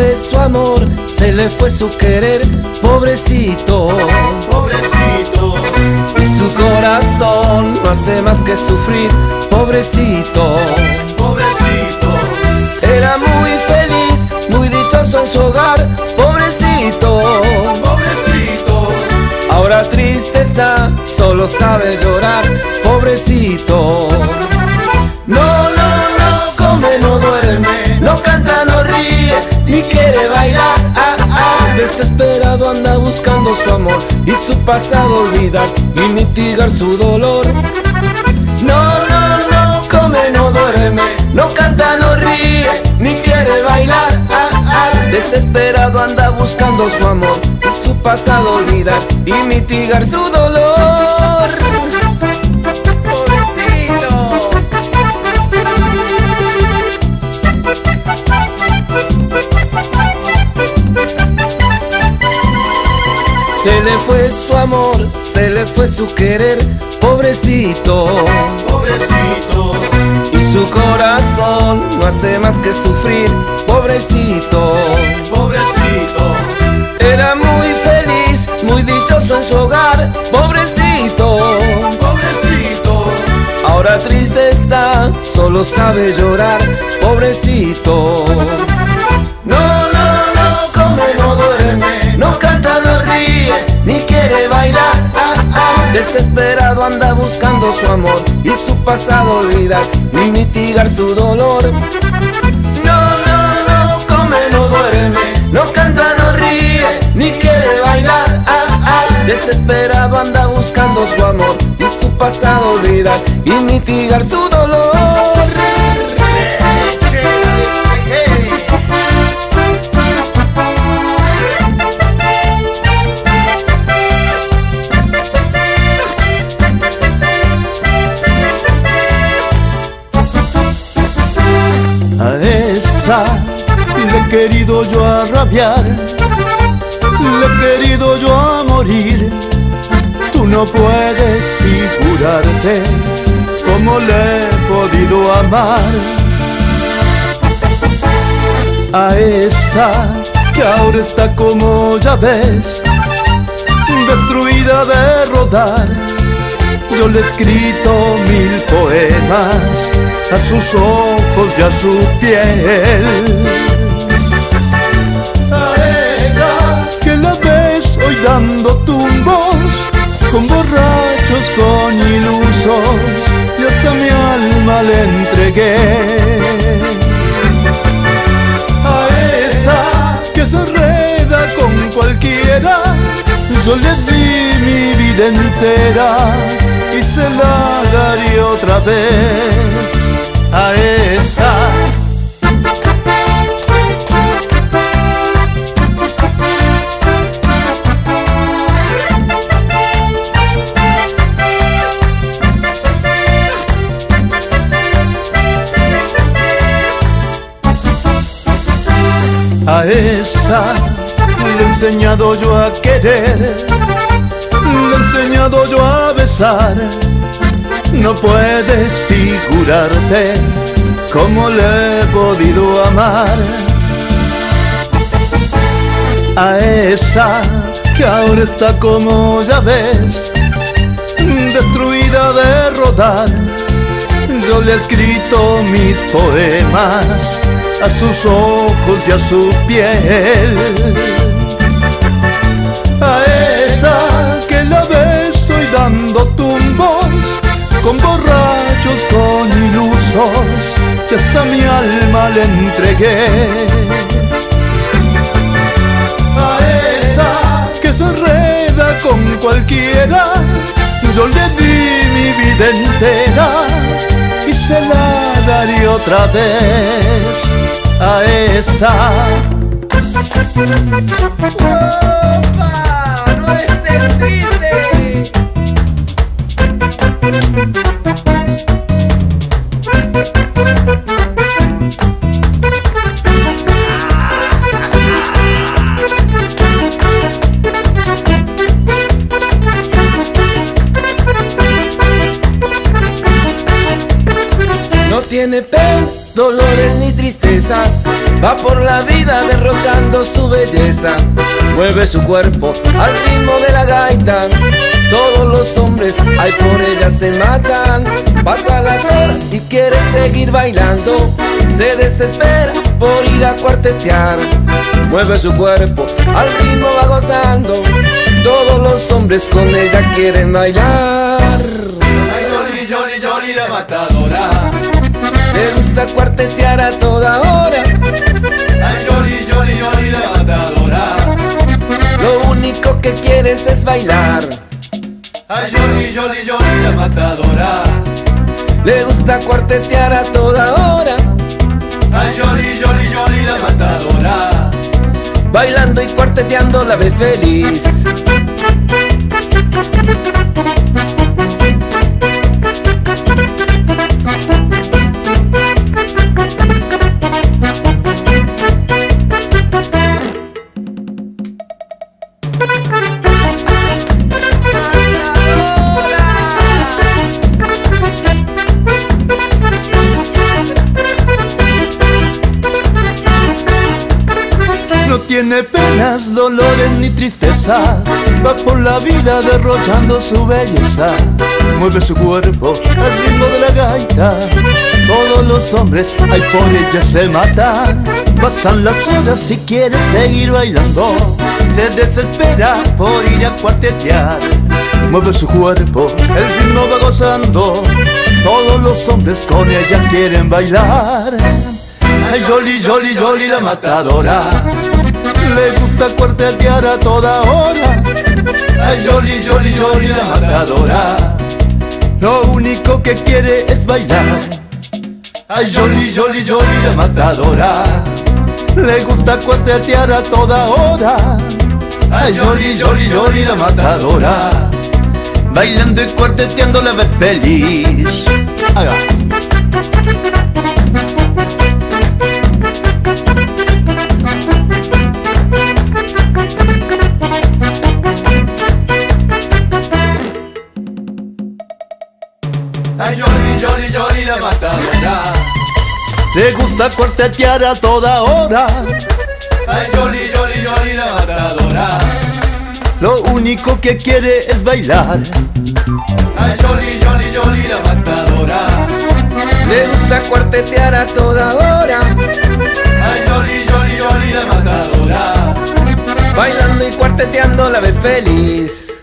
fue su amor, se le fue su querer, pobrecito, pobrecito. y su corazón no hace más que sufrir, pobrecito, pobrecito. era muy feliz, muy dichoso en su hogar, pobrecito, pobrecito. ahora triste está, solo sabe llorar, pobrecito. No, no, no come, no duerme, no canta, no ríe, ni quiere bailar, desesperado anda buscando su amor y su pasado olvidar y mitigar su dolor. No, no, no come, no duerme, no canta, no ríe, ni quiere bailar, desesperado anda buscando su amor y su pasado olvidar y mitigar su dolor. Pobrecito. Se le fue su amor, se le fue su querer, pobrecito, pobrecito. y su corazón no hace más que sufrir, pobrecito, pobrecito. era muy feliz, muy dichoso en su hogar, pobrecito, pobrecito. ahora triste está, solo sabe llorar, pobrecito. No, no, no come, no duerme, no canta, no ríe, ni quiere bailar, desesperado anda buscando su amor y su pasado olvidar y mitigar su dolor. No, no, no come, no duerme, no canta, no ríe, ni quiere bailar, desesperado anda buscando su amor y su pasado olvidar y mitigar su dolor. A esa le he querido yo arrabiar, le he querido yo a morir. Tú no puedes figurarte cómo le he podido amar. A esa que ahora está como ya ves, destruida de rodar. Yo le he escrito 1000 poemas a sus ojos y a su piel. A esa que la ves hoy dando tumbos con borrachos, con ilusos, y hasta mi alma le entregué. A esa que se enreda con cualquiera, yo le di mi vida entera y se la daré otra vez. A esa le he enseñado yo a querer, le he enseñado yo a besar. No puedes figurarte cómo le he podido amar. A esa que ahora está como ya ves, destruida de rodar. Yo le he escrito mis poemas a sus ojos y a su piel. A esa que la ves hoy dando tumbos con borrachos, con ilusos, que hasta mi alma le entregué. A esa que se enreda con cualquiera, yo le di mi vida entera y se la daré otra vez. A esa. ¡Opa! ¡No estés triste! No tiene pena, dolores ni tristeza, va por la vida derrochando su belleza. Mueve su cuerpo al ritmo de la gaita. Todos los hombres, ay, por ella se matan. Pasa las horas y quiere seguir bailando. Se desespera por ir a cuartetear. Mueve su cuerpo, al ritmo va gozando. Todos los hombres con ella quieren bailar. Ay, Yoli, Yoli, Yoli, la matadora. Le gusta cuartetear a toda hora. Ay, Yoli, Yoli, Yoli, la matadora. Lo único que quieres es bailar. Ay, Yoli, Yoli, Yoli, la matadora. Le gusta cuartetear a toda hora. Ay, Yoli, Yoli, Yoli, la matadora. Bailando y cuarteteando la ve feliz. No tiene penas, dolores ni tristezas, va por la vida derrochando su belleza. Mueve su cuerpo al ritmo de la gaita. Todos los hombres, ay, por ella se matan. Pasan las horas y quiere seguir bailando. Se desespera por ir a cuartetear. Mueve su cuerpo, el ritmo va gozando. Todos los hombres con ella quieren bailar. Ay, Yoli, Yoli, Yoli, la matadora. Le gusta cuartetear a toda hora. Ay, Yoli, Yoli, Yoli, la matadora. Lo único que quiere es bailar. Ay, Yoli, Yoli, Yoli, la matadora. Le gusta cuartetear a toda hora. Ay, Yoli, Yoli, Yoli, la matadora. Bailando y cuarteteando la ve feliz. Haga. Ay, Yoli, Yoli, Yoli, la matadora. Le gusta cuartetear a toda hora. Ay, Yoli, Yoli, Yoli, la matadora. Lo único que quiere es bailar. Ay, Yoli, Yoli, Yoli, la matadora. Le gusta cuartetear a toda hora. Ay, Yoli, Yoli, Yoli, la matadora. Bailando y cuarteteando la ve feliz.